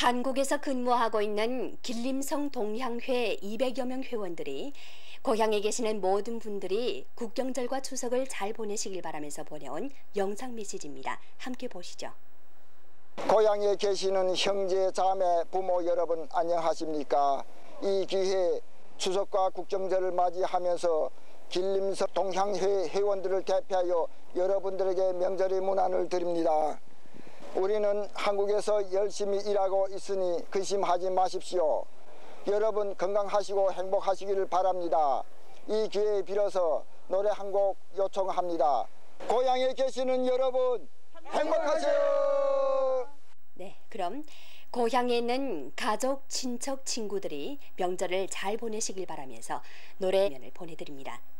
한국에서 근무하고 있는 길림성 동향회 200여 명 회원들이 고향에 계시는 모든 분들이 국경절과 추석을 잘 보내시길 바라면서 보내온 영상 메시지입니다. 함께 보시죠. 고향에 계시는 형제, 자매, 부모 여러분 안녕하십니까? 이 기회에 추석과 국경절을 맞이하면서 길림성 동향회 회원들을 대표하여 여러분들에게 명절의 문안을 드립니다. 우리는 한국에서 열심히 일하고 있으니 근심하지 마십시오. 여러분 건강하시고 행복하시기를 바랍니다. 이 기회에 빌어서 노래 한 곡 요청합니다. 고향에 계시는 여러분 행복하세요. 네, 그럼 고향에 있는 가족, 친척, 친구들이 명절을 잘 보내시길 바라면서 노래를 보내드립니다.